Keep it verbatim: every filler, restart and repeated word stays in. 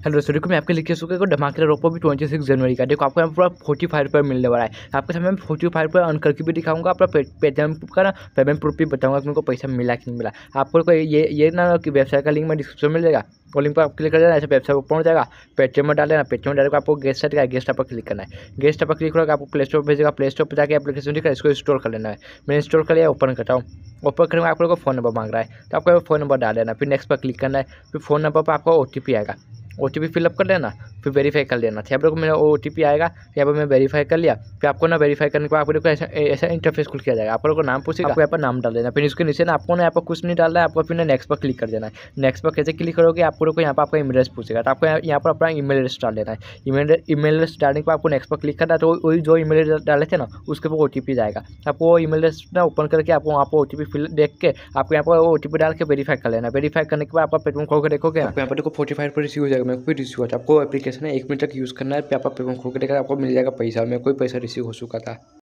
Hello दोस्तों, देखो मैं आपके लिए चुका को धमाकेदार ऑफर भी छब्बीस जनवरी का। देखो आपको यहाँ पूरा फोर्टी फाइव रुपये मिलने वाला है। आपके सामने मैं फोर्टी फाइव रुपये अर्न करके भी दिखाऊंगा, अपना पेटीएम का ना पेमेंट प्रूफ भी बताऊंगा कि उनको पैसा मिला कि नहीं मिला। आपको कोई ये ये ना कि वेबसाइट का लिंक में डिस्क्रिप्शन में मिल जाएगा, वो लिंक पर आप क्लिक कर देना, ऐसे वेबसाइट ओपन हो जाएगा। पेटीएम में डाल देना, पेटीएम में डालकर आपको गेस्ट सेट का गेस्ट पर क्लिक करना है। गेस्ट पर क्लिक होगा आपको प्ले स्टोर पर भेजेगा, प्ले स्टोर पर जाकर एप्लीकेशन दिखा इसको इंस्टॉल कर लेना है। मैंने इंस्टॉल कर लिया, ओपन करता हूँ। ओपन करेंगे आप लोगों को फ़ोन नंबर मांग रहा है, तो आपको फ़ोन नंबर डाल देना, फिर नेक्स्ट पर क्लिक करना है। फिर फ़ोन नंबर पर आपको ओ टी पी आएगा, ओ टी पी फिलअप कर लेना, फिर वेरीफाई कर लेना। यहाँ पर मेरा ओ टी पी आएगा, यहाँ पर मैं वेरीफाई कर लिया। फिर आपको ना वेरीफाई करने के बाद आपको ऐसा ऐसा इंटरफेस खुल किया जाएगा। आप लोगों को नाम पूछेगा, आपको यहाँ पर नाम डाल देना। फिर इसके नीचे ना आपको ना यहाँ पर कुछ नहीं डालना है, आपको फिर नेक्स्ट पर क्लिक कर देना है। नेक्स्ट पर कैसे क्लिक करोगे, आप लोग को यहाँ पर आपका ईमेल एड्रेस पूछेगा, तो आपको यहाँ पर अपना ईमेल एड्रेस डाल देना है। ईमेल ईमेल एड्रेस डालने के बाद आपको नेक्स्ट पर क्लिक करना है, तो वही जो ईमेल एड्रेस डाले थे ना उसके ऊपर ओ टी पी जाएगा। आपको वो ईमेल एड्रेस ना ओपन करके आपको वहाँ पर ओ टी पी फिल देख के आपको यहाँ पर ओ टी पी डाल के वेरीफाई कर लेना। वेरीफाई करने के बाद आपका पेटीएम खोल कर देखोगे, आपको यहाँ पर देखो फोर्टी फाइव पर रिसीव हो जाएगा। मेरे को रिसीव होता है। आपको एप्लीकेशन है एक मिनट तक यूज़ करना है, फिर आपका पेमेंट खोल के देखा आपको मिल जाएगा पैसा। मेरे कोई पैसा रिसीव हो चुका था।